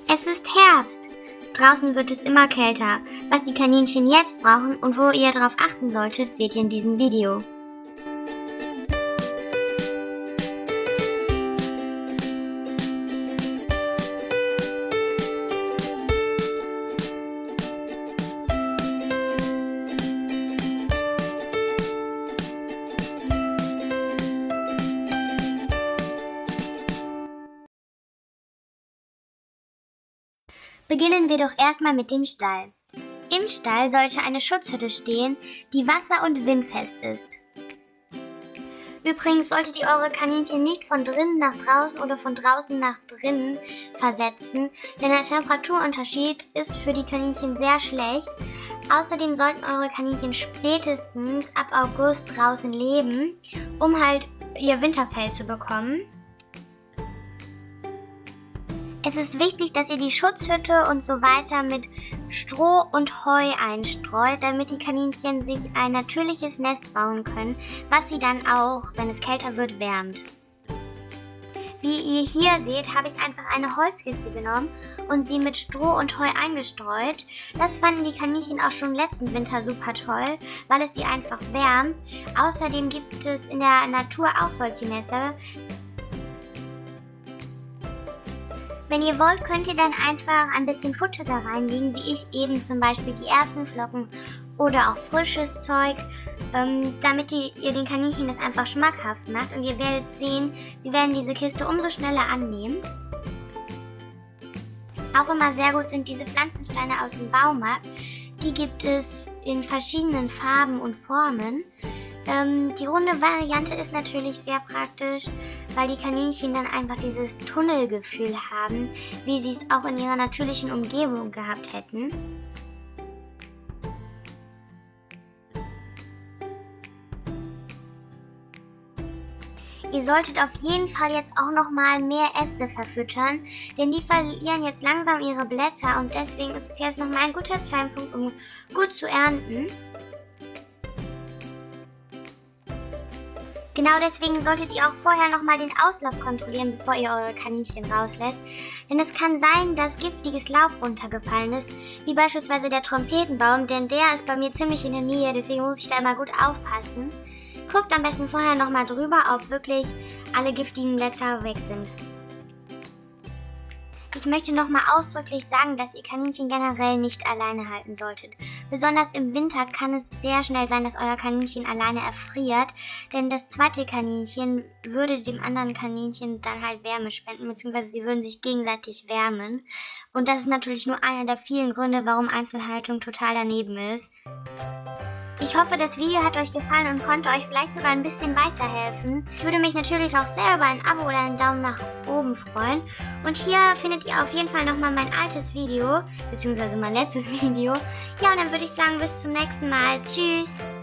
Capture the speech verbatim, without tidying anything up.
Es ist Herbst. Draußen wird es immer kälter. Was die Kaninchen jetzt brauchen und wo ihr darauf achten solltet, seht ihr in diesem Video. Beginnen wir doch erstmal mit dem Stall. Im Stall sollte eine Schutzhütte stehen, die wasser- und windfest ist. Übrigens solltet ihr eure Kaninchen nicht von drinnen nach draußen oder von draußen nach drinnen versetzen, denn der Temperaturunterschied ist für die Kaninchen sehr schlecht. Außerdem sollten eure Kaninchen spätestens ab August draußen leben, um halt ihr Winterfell zu bekommen. Es ist wichtig, dass ihr die Schutzhütte und so weiter mit Stroh und Heu einstreut, damit die Kaninchen sich ein natürliches Nest bauen können, was sie dann auch, wenn es kälter wird, wärmt. Wie ihr hier seht, habe ich einfach eine Holzkiste genommen und sie mit Stroh und Heu eingestreut. Das fanden die Kaninchen auch schon letzten Winter super toll, weil es sie einfach wärmt. Außerdem gibt es in der Natur auch solche Nester. Wenn ihr wollt, könnt ihr dann einfach ein bisschen Futter da reinlegen, wie ich eben zum Beispiel die Erbsenflocken oder auch frisches Zeug, ähm, damit die, ihr den Kaninchen das einfach schmackhaft macht. Und ihr werdet sehen, sie werden diese Kiste umso schneller annehmen. Auch immer sehr gut sind diese Pflanzensteine aus dem Baumarkt. Die gibt es in verschiedenen Farben und Formen. Ähm, die runde Variante ist natürlich sehr praktisch, weil die Kaninchen dann einfach dieses Tunnelgefühl haben, wie sie es auch in ihrer natürlichen Umgebung gehabt hätten. Ihr solltet auf jeden Fall jetzt auch nochmal mehr Äste verfüttern, denn die verlieren jetzt langsam ihre Blätter und deswegen ist es jetzt nochmal ein guter Zeitpunkt, um gut zu ernten. Genau deswegen solltet ihr auch vorher nochmal den Auslauf kontrollieren, bevor ihr eure Kaninchen rauslässt. Denn es kann sein, dass giftiges Laub runtergefallen ist, wie beispielsweise der Trompetenbaum, denn der ist bei mir ziemlich in der Nähe, deswegen muss ich da immer gut aufpassen. Guckt am besten vorher nochmal drüber, ob wirklich alle giftigen Blätter weg sind. Ich möchte nochmal ausdrücklich sagen, dass ihr Kaninchen generell nicht alleine halten solltet. Besonders im Winter kann es sehr schnell sein, dass euer Kaninchen alleine erfriert, denn das zweite Kaninchen würde dem anderen Kaninchen dann halt Wärme spenden, beziehungsweise sie würden sich gegenseitig wärmen. Und das ist natürlich nur einer der vielen Gründe, warum Einzelhaltung total daneben ist. Ich hoffe, das Video hat euch gefallen und konnte euch vielleicht sogar ein bisschen weiterhelfen. Ich würde mich natürlich auch sehr über ein Abo oder einen Daumen nach oben freuen. Und hier findet ihr auf jeden Fall nochmal mein altes Video, beziehungsweise mein letztes Video. Ja, und dann würde ich sagen, bis zum nächsten Mal. Tschüss!